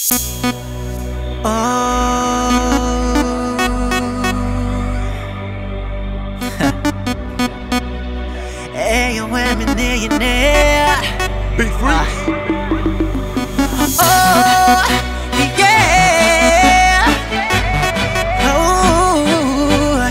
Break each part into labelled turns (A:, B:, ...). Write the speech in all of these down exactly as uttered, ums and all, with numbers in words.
A: Ayo, I'm in there.
B: Big Freak.
A: Oh, yeah. Oh,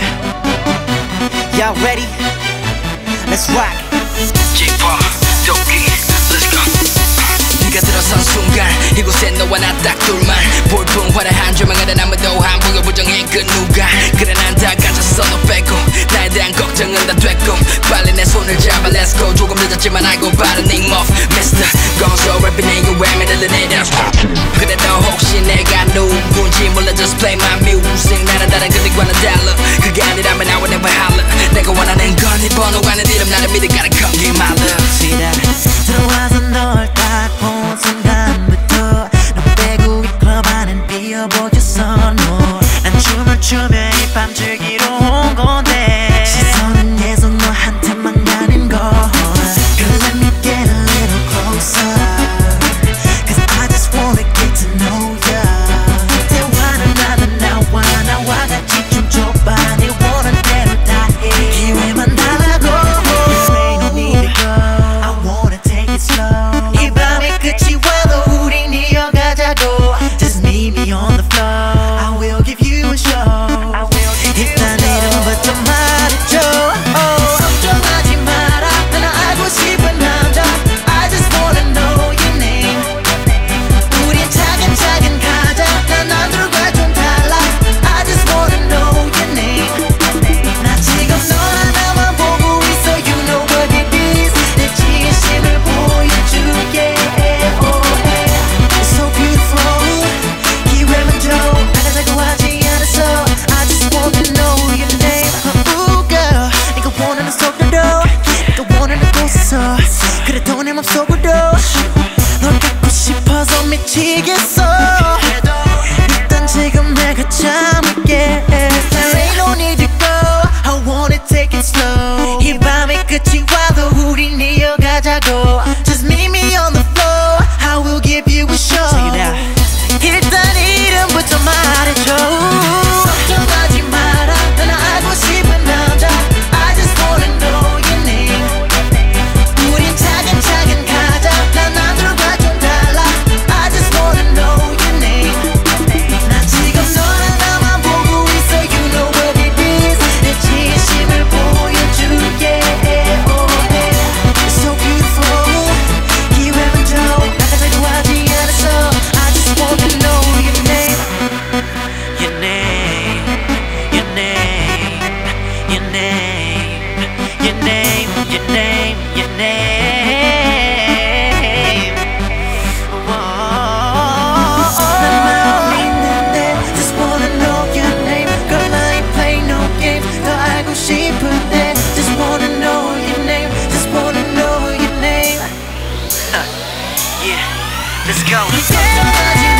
A: y'all ready? Let's rock.
C: J-pop, 도끼, let's go. 네가 들어선 순간 이곳에 너와 나 딱 둘만 볼품 화려한 조명 아래 아무도 안 보여 부정해 그 누가 그래 난 다 가졌어 너 빼고 나에 대한 걱정은 다 됐고 빨리 내 손을 잡아 let's go 조금 늦었지만 알고 바른 name of Mister gonzo rapping nigga 왜 medal 내려 그래 너 혹시 내가 누군지 몰라 just play my music 나는 다른 그들과는 달라 그게 아니라면 I will never holler 내가 원하는 건 네 번호 가는 이름 나를 믿어 gotta come get my love
A: See that 들어와서 널 딱 본 순간부터 너 빼고 이 클럽 안엔 비어보였어 난 춤을 추며 이 밤 즐기러 온 건데 시선은 계속 너한테만 가는 걸 Girl let me get a little closer Cause I just wanna get to know ya 대화는 나는 나와 나와 같이 춤춰봐 네 원하는 대로 다 해 기회만 달라고 Ain't no need to go I wanna take it slow 이 밤의 끝이 와도 우린 이어가자고 Just meet me on the floor I will give you a show 일단 이름부터 말해줘 oh, 걱정하지 마라 난 알고 싶은 남자 I just wanna know your name 우린 차근차근 가자 난 남들과 좀 달라 I just wanna know your name 나 지금 너 하나만 보고 있어 You know what it is 내 진심을 보여줄게 oh, yeah. It's so beautiful 기회만 줘 나가자고 하지 않았어 I just wanna know your name Ooh girl 네가 원하는 속도로 네가 원하는 곳에서 그래도 내 맘속으로 널 갖고 싶어서 미치겠어 일단 지금 내가 참을게 There ain't no need to go I wanna take it slow 이 밤의 끝이 와도 우린 이어가자고 Just meet me on the floor I will give you a show 일단 이름부터 말해줘 걱정하지 마라 난 알고 싶은 남자 I just wanna know your name 우린 차근차근 가자 난 남들과 좀 달라 I just wanna know your name 나 지금 너 하나만 보고 있어 You know what it is 내 진심을 보여줄게 oh, yeah. It's so beautiful 기회만 줘 나가자고 하지 않았어 I just wanna know your name Your name Your name Your name Your name Your name Your name 난 마음 있는데 Just wanna know your name Girl I ain't play no games 더 알고 싶은데 Just wanna know your name Just wanna know your name Yeah, let's go